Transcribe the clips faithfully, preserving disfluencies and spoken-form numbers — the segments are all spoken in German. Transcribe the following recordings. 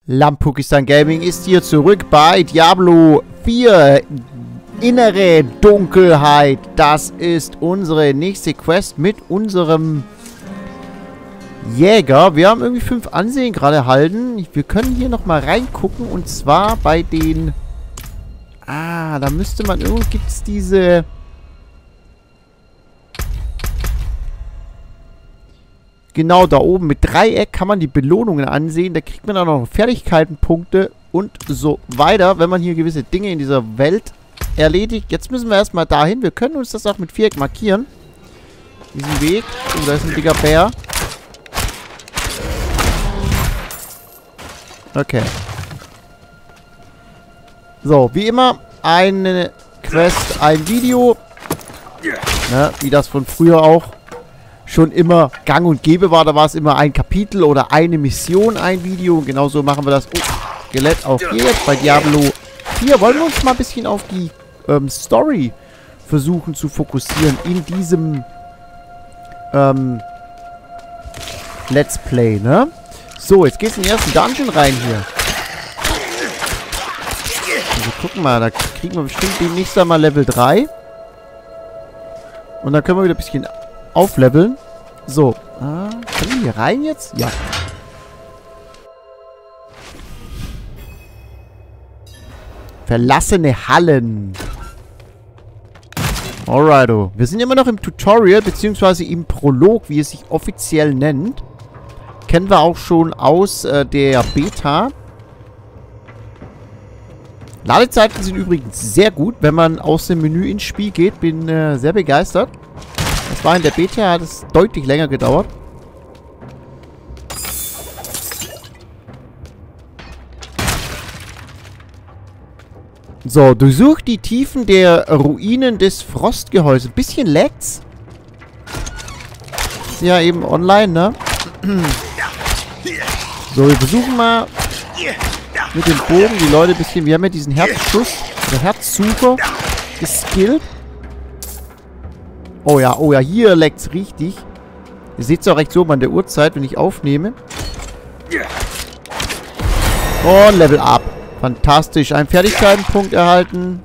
Lampukistan Gaming ist hier zurück bei Diablo vier. Innere Dunkelheit. Das ist unsere nächste Quest mit unserem Jäger. Wir haben irgendwie fünf Ansehen gerade erhalten. Wir können hier nochmal reingucken. Und zwar bei den... Ah, da müsste man... Irgendwo gibt es diese... Genau, da oben mit Dreieck kann man die Belohnungen ansehen. Da kriegt man dann noch Fertigkeitenpunkte und so weiter, wenn man hier gewisse Dinge in dieser Welt erledigt. Jetzt müssen wir erstmal dahin. Wir können uns das auch mit Viereck markieren. Diesen Weg. Oh, da ist ein dicker Bär. Okay. So, wie immer, eine Quest, ein Video. Ne, wie das von früher auch schon immer gang und gäbe war. Da war es immer ein Kapitel oder eine Mission, ein Video. Und genauso machen wir das. Oh, Skelett auf jetzt bei Diablo vier. Wollen wir uns mal ein bisschen auf die ähm, Story versuchen zu fokussieren in diesem ähm, Let's Play, ne? So, jetzt geht's in den ersten Dungeon rein hier. Also gucken mal, da kriegen wir bestimmt demnächst einmal Level drei. Und dann können wir wieder ein bisschen aufleveln. So. Ah, können wir hier rein jetzt? Ja. Verlassene Hallen. Alrighto. Wir sind immer noch im Tutorial, beziehungsweise im Prolog, wie es sich offiziell nennt. Kennen wir auch schon aus äh, der Beta. Ladezeiten sind übrigens sehr gut, wenn man aus dem Menü ins Spiel geht. Bin äh, sehr begeistert. Das war in der Beta, hat es deutlich länger gedauert. So, durchsucht die Tiefen der Ruinen des Frostgehäuses. Bisschen lag's. Ist ja eben online, ne? So, wir versuchen mal mit dem Bogen die Leute ein bisschen... Wir haben ja diesen Herzschuss, der Herzsucher geskillt. Oh ja, oh ja, hier leckt's richtig. Ihr seht es auch recht so an der Uhrzeit, wenn ich aufnehme. Und Level Up. Fantastisch. Einen Fertigkeitenpunkt erhalten.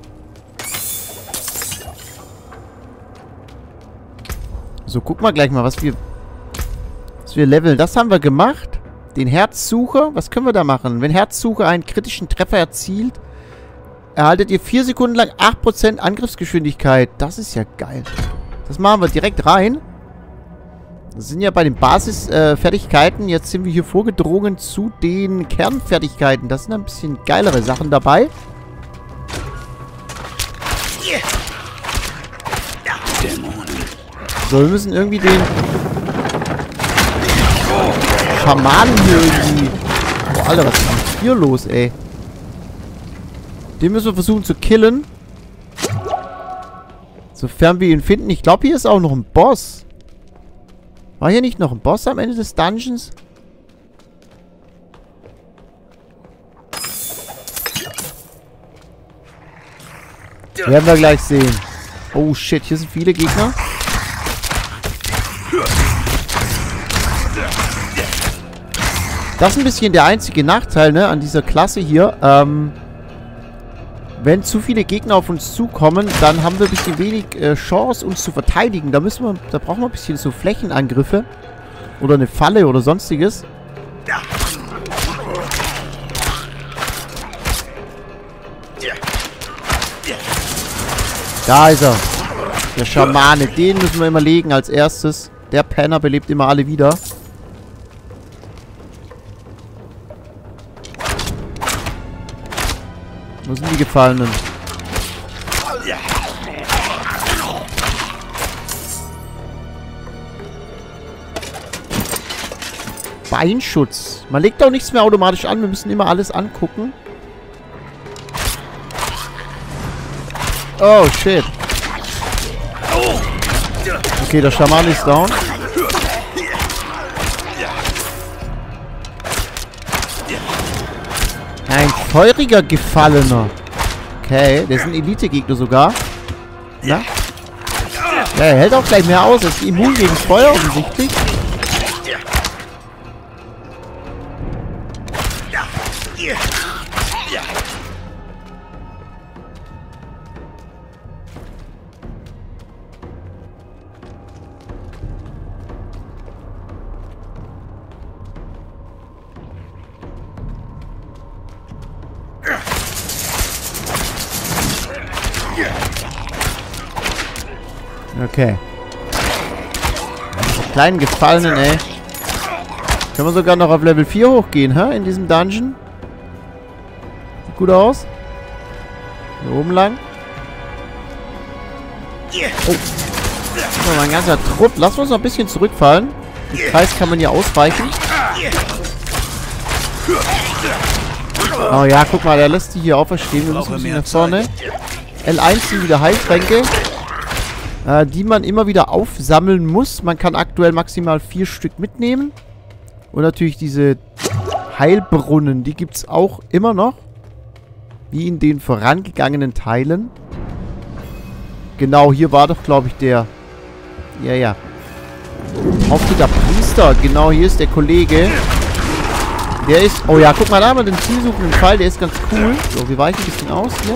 So, guck mal gleich mal, was wir, was wir leveln. Das haben wir gemacht. Den Herzsucher. Was können wir da machen? Wenn Herzsucher einen kritischen Treffer erzielt, erhaltet ihr vier Sekunden lang acht Prozent Angriffsgeschwindigkeit. Das ist ja geil. Das machen wir direkt rein. Das sind ja bei den Basisfertigkeiten. Äh, Jetzt sind wir hier vorgedrungen zu den Kernfertigkeiten. Das sind ein bisschen geilere Sachen dabei. So, wir müssen irgendwie den Schamanen hier irgendwie... Oh, Alter, was ist denn hier los, ey? Den müssen wir versuchen zu killen. Sofern wir ihn finden. Ich glaube, hier ist auch noch ein Boss. War hier nicht noch ein Boss am Ende des Dungeons? Werden wir gleich sehen. Oh shit, hier sind viele Gegner. Das ist ein bisschen der einzige Nachteil, ne, an dieser Klasse hier. Ähm... Wenn zu viele Gegner auf uns zukommen, dann haben wir ein bisschen wenig äh, Chance, uns zu verteidigen. Da müssen wir, da brauchen wir ein bisschen so Flächenangriffe. Oder eine Falle oder sonstiges. Da ist er. Der Schamane. Den müssen wir immer legen als erstes. Der Penner belebt immer alle wieder. Wo sind die Gefallenen? Beinschutz. Man legt auch nichts mehr automatisch an. Wir müssen immer alles angucken. Oh, shit. Okay, der Schaman ist down. Ein feuriger Gefallener. Okay, der ist ein Elite-Gegner sogar. Na? Ja, er hält auch gleich mehr aus. Er ist immun gegen Feuer offensichtlich. Okay. Kleinen Gefallenen, ey. Können wir sogar noch auf Level vier hochgehen, hä? In diesem Dungeon. Sieht gut aus. Hier oben lang. Oh. Das ist mal ein ganzer Trupp. Lass uns noch ein bisschen zurückfallen. Im Kreis kann man hier ausweichen. Oh ja, guck mal, der lässt die hier auferstehen. Wir müssen ein bisschen nach vorne. L eins sind wieder Heiltränke. Äh, die man immer wieder aufsammeln muss. Man kann aktuell maximal vier Stück mitnehmen. Und natürlich diese Heilbrunnen, die gibt es auch immer noch. Wie in den vorangegangenen Teilen. Genau, hier war doch, glaube ich, der... Ja, ja. Auftritter Priester. Genau, hier ist der Kollege. Der ist... Oh ja, guck mal, da haben wir den zielsuchenden Pfeil. Der ist ganz cool. So, wir weichen ein bisschen aus hier.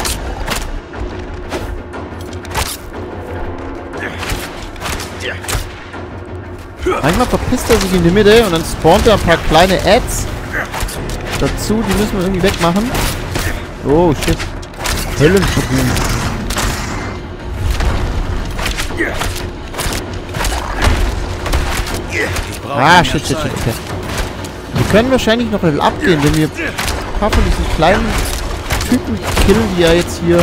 Manchmal verpisst er sich in die Mitte und dann spawnt er ein paar kleine Ads dazu. Die müssen wir irgendwie wegmachen. Oh, shit. Höllenbrut. Ah, shit, shit, shit. Okay. Wir können wahrscheinlich noch Level abgehen, wenn wir ein paar von diesen kleinen Typen killen, die ja jetzt hier...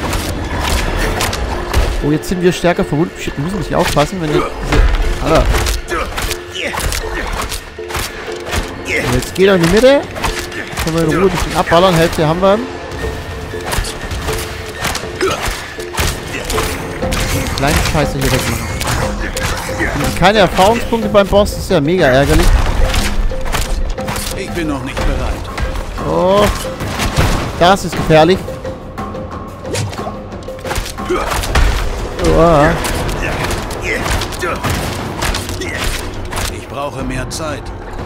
Oh, jetzt sind wir stärker verwundet. Shit, wir müssen nicht aufpassen, wenn wir diese... Alter. So, jetzt geht er in die Mitte. Können wir in Ruhe ein bisschen abballern. Hälfte haben wir. Kleine Scheiße hier wegmachen. Und keine Erfahrungspunkte beim Boss. Das ist ja mega ärgerlich. Ich bin noch nicht bereit. Oh. Das ist gefährlich. Oh. Ich brauche mehr Zeit.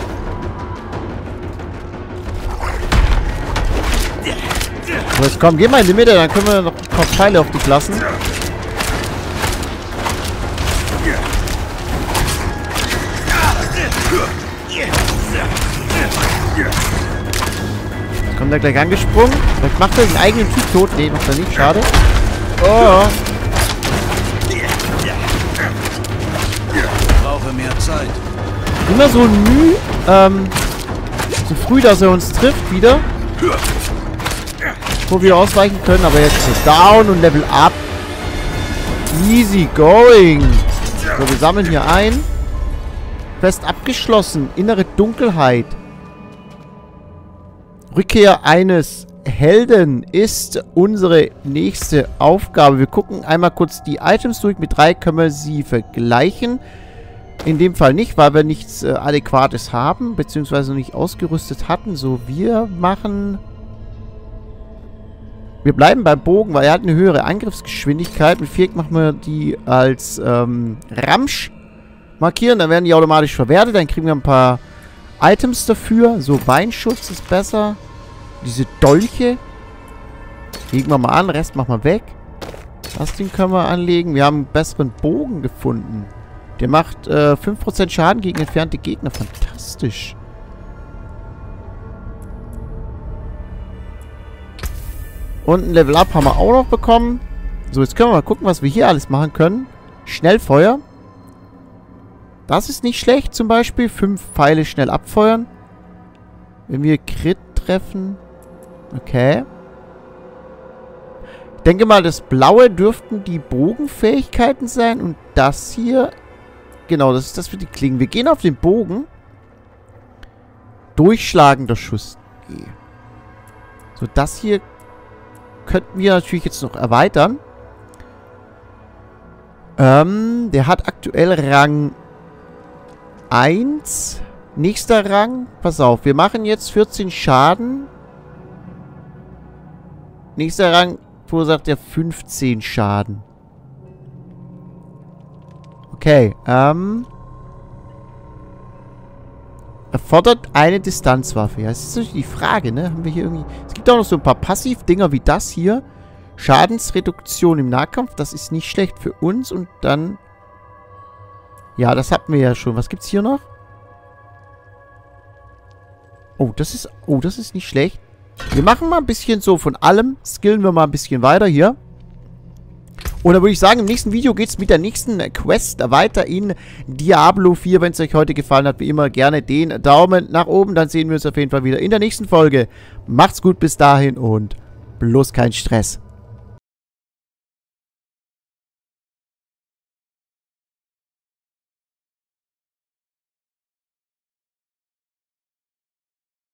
So, jetzt komm, geh mal in die Mitte, dann können wir noch ein paar Pfeile auf dich lassen. Jetzt kommt er gleich angesprungen. Vielleicht macht er den eigenen Typ tot. Nee, macht er nicht. Schade. Oh. Ich brauche mehr Zeit. Immer so Mühe, ähm, so früh, dass er uns trifft wieder. Wo wir ausweichen können, aber jetzt so down und Level up. Easy going. So, wir sammeln hier ein. Quest abgeschlossen. Innere Dunkelheit. Rückkehr eines Helden ist unsere nächste Aufgabe. Wir gucken einmal kurz die Items durch. Mit drei können wir sie vergleichen. In dem Fall nicht, weil wir nichts äh, Adäquates haben, beziehungsweise nicht ausgerüstet hatten. So, wir machen... Wir bleiben beim Bogen, weil er hat eine höhere Angriffsgeschwindigkeit. Mit Viereck machen wir die als ähm, Ramsch markieren. Dann werden die automatisch verwertet. Dann kriegen wir ein paar Items dafür. So, Beinschutz ist besser. Diese Dolche. Legen wir mal an. Rest machen wir weg. Das Ding können wir anlegen. Wir haben einen besseren Bogen gefunden. Der macht äh, fünf Prozent Schaden gegen entfernte Gegner. Fantastisch. Und ein Level Up haben wir auch noch bekommen. So, jetzt können wir mal gucken, was wir hier alles machen können. Schnellfeuer. Das ist nicht schlecht, zum Beispiel. Fünf Pfeile schnell abfeuern. Wenn wir Crit treffen. Okay. Ich denke mal, das Blaue dürften die Bogenfähigkeiten sein. Und das hier... Genau, das ist das für die Klingen. Wir gehen auf den Bogen. Durchschlagender Schuss. Okay. So, das hier... könnten wir natürlich jetzt noch erweitern. Ähm, der hat aktuell Rang eins. Nächster Rang. Pass auf, wir machen jetzt vierzehn Schaden. Nächster Rang verursacht er fünfzehn Schaden. Okay, ähm. Erfordert eine Distanzwaffe. Ja, das ist natürlich die Frage, ne? Haben wir hier irgendwie... Es gibt auch noch so ein paar Passivdinger wie das hier. Schadensreduktion im Nahkampf. Das ist nicht schlecht für uns. Und dann... Ja, das hatten wir ja schon. Was gibt's hier noch? Oh, das ist... Oh, das ist nicht schlecht. Wir machen mal ein bisschen so von allem. Skillen wir mal ein bisschen weiter hier. Und dann würde ich sagen, im nächsten Video geht es mit der nächsten Quest weiter in Diablo vier. Wenn es euch heute gefallen hat, wie immer gerne den Daumen nach oben. Dann sehen wir uns auf jeden Fall wieder in der nächsten Folge. Macht's gut bis dahin und bloß kein Stress.